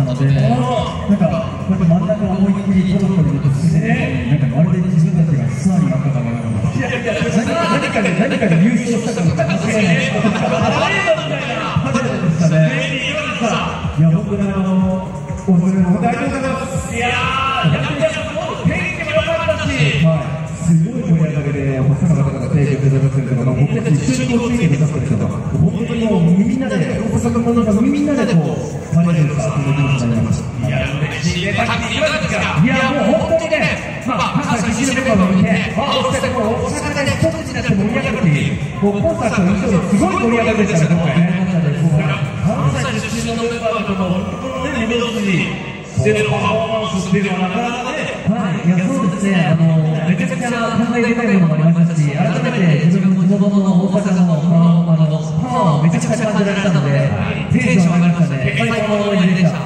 ので、なんかこうやって真ん中思いっきりトロッコに乗って進んで、なんかまるで自分たちがスターになったかのような、何かで優勝したかのような、パレードみたいなパレードでしたね。いや、僕ね、本当に大丈夫です。いやー、天気も良かったし、すごい盛り上がりで、お客様方が提供してくださってるとか、僕たち一緒にこうついてくださってるとか、本当にもうみんなで、お客様方みんなでこう、パレードをさせていただきました。いや、嬉しいね、さっきいかがですか。いや、もう本当にね、関西出身のメンバーもいて、そして大阪で一つになって盛り上がるっていう、コンサートの印象ですごい盛り上がりでしたね、今回ね。関西出身のメンバーとも、ね、メロディー。パフォーマンスっていうのはなかなかね。いや、そうですね。めちゃくちゃ考え深いものもありましたし、改めて自分の地元の大阪のパワーをめちゃくちゃ感じられたので、テンション上がりましたね。最高の思い出でした。